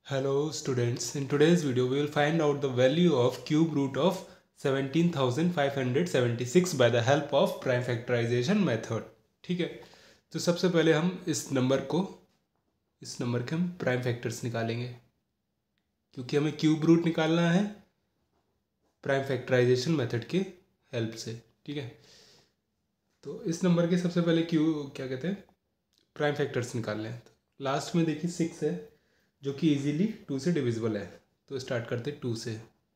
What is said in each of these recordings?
Hello students, in today's video we will find out the value of cube root of 17,576 by the help of prime factorization method. ठीक है, तो सबसे पहले हम इस number के हम प्राइम फैक्टर्स निकालेंगे क्योंकि हमें क्यूब रूट निकालना है प्राइम फैक्टराइजेशन मेथड के हेल्प से. ठीक है, तो इस नंबर के सबसे पहले क्या कहते हैं प्राइम फैक्टर्स निकालने हैं. तो लास्ट में देखिए 6 है जो कि इजीली 2 से डिविजिबल है. तो स्टार्ट करते 2 से.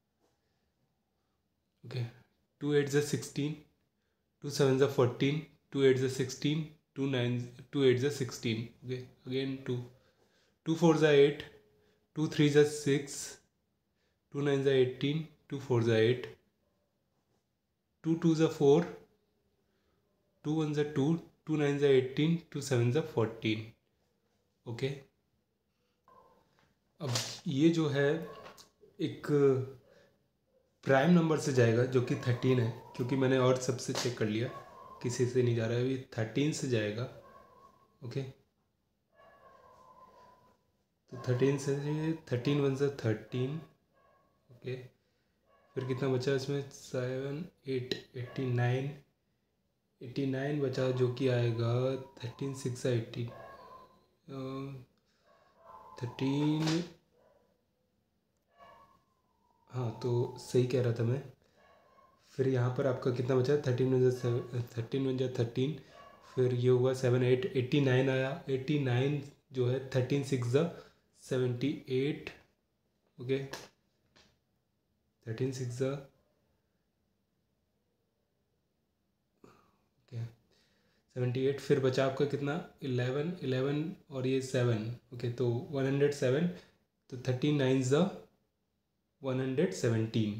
ओके, 2 8 ज़ा 16, 2 7 ज़ा 14, 2 8 ज़ा 16, 2 8 ज़ा 16. ओके, अगेन 2 2 4 ज़ा 8, 2 3 ज़ा 6, 2 9 ज़ा 18, 2 4 ज़ा 8, 2 2 ज़ा 4, 2 1 ज़ा 2, 2 9 ज़ा 18, 2 7 ज़ा 14. ओके, अब ये जो है एक प्राइम नंबर से जाएगा जो कि 13 है, क्योंकि मैंने और सबसे चेक कर लिया किसी से नहीं जा रहा है, ये 13 से जाएगा. ओके, तो 13 से 13 1 ज़ा 13. ओके, फिर कितना बचा इसमें 7 8 89 89 बचा जो कि आएगा 13 6 18 13. हाँ, तो सही कह रहा था मैं. फिर यहाँ पर आपका कितना बचा 13 1 ज़ा 13, फिर ये हुआ 7 8 89 आया. 89 जो है 13 6 ज़ा 78. ओके, 13 6 ज़ा ओके 78. फिर बचा आपका कितना 11 11 और ये 7. ओके, तो 107. तो 13 9 ज़ा 117.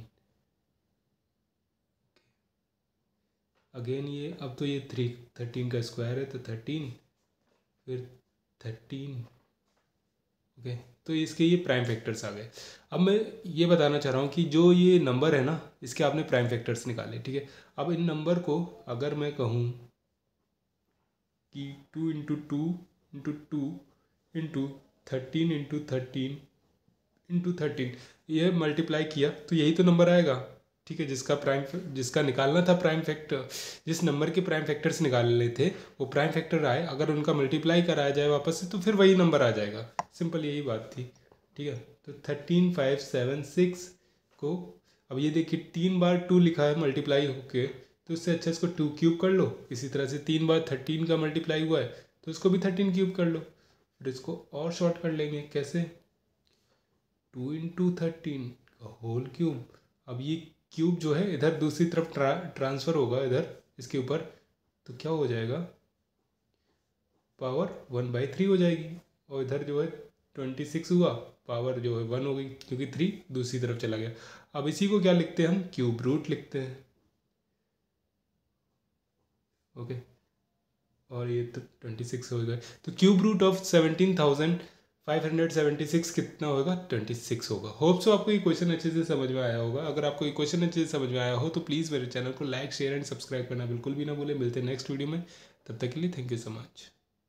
अगेन ये अब तो ये 13 का स्क्वायर है तो 13 फिर 13. ओके, तो इसके ये प्राइम फैक्टर्स आ गए. अब मैं ये बताना चाह रहा हूँ कि जो ये नंबर है ना, इसके आपने प्राइम फैक्टर्स निकाले. ठीक है, अब इन नंबर को अगर मैं कहूँ कि 2 into 2 into 2 into 13 into 13 into 13 ये मल्टीप्लाई किया तो यही तो नंबर आएगा. ठीक है, जिसका निकालना था प्राइम फैक्टर, जिस नंबर के प्राइम फैक्टर्स निकालने थे वो प्राइम फैक्टर आए, अगर उनका मल्टीप्लाई कराया जाए वापस से तो फिर वही नंबर आ जाएगा. सिंपल यही बात थी. ठीक है, तो 13 5 7 6 को अब ये देखिए 3 बार 2 लिखा है मल्टीप्लाई होके, तो इससे अच्छा इसको 2 क्यूब कर लो. इसी तरह से 3 बार 13 का मल्टीप्लाई हुआ है तो इसको भी 13 क्यूब कर लो. फिर इसको और शॉर्ट कर लेंगे. कैसे 2 इंटू 13 का होल क्यूब. अब ये क्यूब जो है इधर दूसरी तरफ ट्रांसफ़र होगा इधर इसके ऊपर, तो क्या हो जाएगा पावर 1/3 हो जाएगी. और इधर जो है 26 हुआ, पावर जो है 1 हो गई क्योंकि 3 दूसरी तरफ चला गया. अब इसी को क्या लिखते हैं हम क्यूब रूट लिखते हैं. ओके, और ये तो 26 हो गए. तो क्यूब रूट ऑफ 17,576 कितना होगा 26 होगा. होप सो आपको ये क्वेश्चन अच्छे से समझ में आया होगा. अगर आपको ये क्वेश्चन अच्छे से समझ में आया हो तो प्लीज़ मेरे चैनल को लाइक शेयर एंड सब्सक्राइब करना बिल्कुल भी ना भूलें. मिलते हैं नेक्स्ट वीडियो में, तब तक के लिए थैंक यू सो मच.